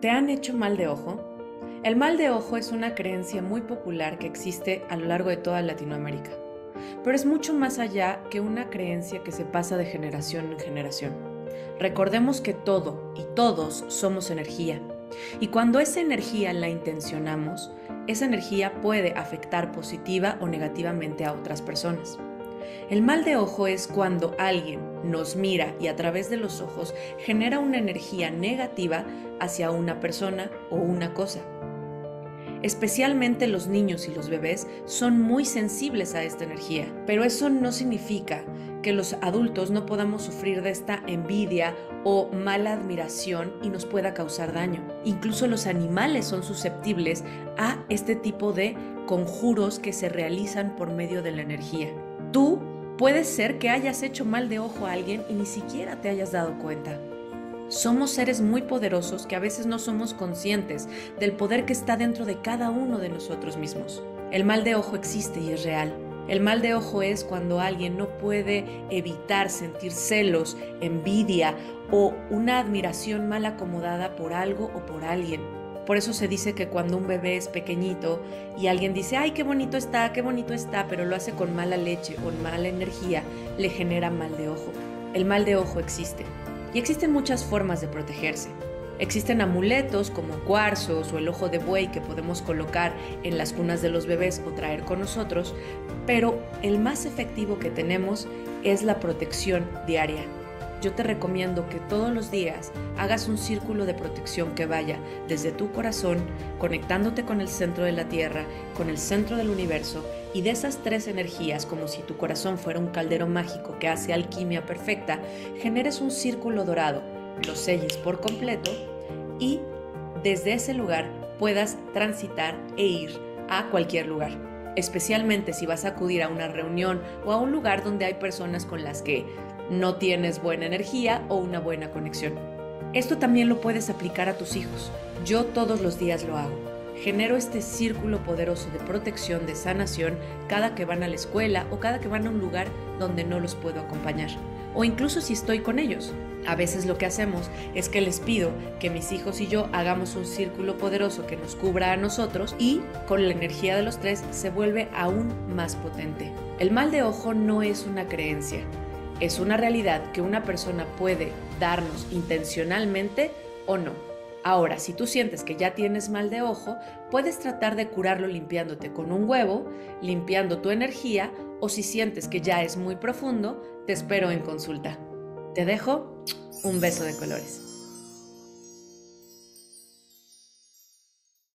¿Te han hecho mal de ojo? El mal de ojo es una creencia muy popular que existe a lo largo de toda Latinoamérica, pero es mucho más allá que una creencia que se pasa de generación en generación. Recordemos que todo y todos somos energía, y cuando esa energía la intencionamos, esa energía puede afectar positiva o negativamente a otras personas. El mal de ojo es cuando alguien nos mira y a través de los ojos genera una energía negativa hacia una persona o una cosa. Especialmente los niños y los bebés son muy sensibles a esta energía, pero eso no significa que los adultos no podamos sufrir de esta envidia o mala admiración y nos pueda causar daño. Incluso los animales son susceptibles a este tipo de conjuros que se realizan por medio de la energía. Tú puedes ser que hayas hecho mal de ojo a alguien y ni siquiera te hayas dado cuenta. Somos seres muy poderosos que a veces no somos conscientes del poder que está dentro de cada uno de nosotros mismos. El mal de ojo existe y es real. El mal de ojo es cuando alguien no puede evitar sentir celos, envidia o una admiración mal acomodada por algo o por alguien. Por eso se dice que cuando un bebé es pequeñito y alguien dice, ¡ay, qué bonito está, pero lo hace con mala leche o mala energía, le genera mal de ojo. El mal de ojo existe. Y existen muchas formas de protegerse. Existen amuletos como cuarzos o el ojo de buey que podemos colocar en las cunas de los bebés o traer con nosotros, pero el más efectivo que tenemos es la protección diaria. Yo te recomiendo que todos los días hagas un círculo de protección que vaya desde tu corazón, conectándote con el centro de la Tierra, con el centro del universo, y de esas tres energías, como si tu corazón fuera un caldero mágico que hace alquimia perfecta, generes un círculo dorado, lo selles por completo y desde ese lugar puedas transitar e ir a cualquier lugar. Especialmente si vas a acudir a una reunión o a un lugar donde hay personas con las que no tienes buena energía o una buena conexión. Esto también lo puedes aplicar a tus hijos. Yo todos los días lo hago. Genero este círculo poderoso de protección, de sanación, cada que van a la escuela o cada que van a un lugar donde no los puedo acompañar. O incluso si estoy con ellos. A veces lo que hacemos es que les pido que mis hijos y yo hagamos un círculo poderoso que nos cubra a nosotros y con la energía de los tres se vuelve aún más potente. El mal de ojo no es una creencia. Es una realidad que una persona puede darnos intencionalmente o no. Ahora, si tú sientes que ya tienes mal de ojo, puedes tratar de curarlo limpiándote con un huevo, limpiando tu energía, o si sientes que ya es muy profundo, te espero en consulta. Te dejo un beso de colores.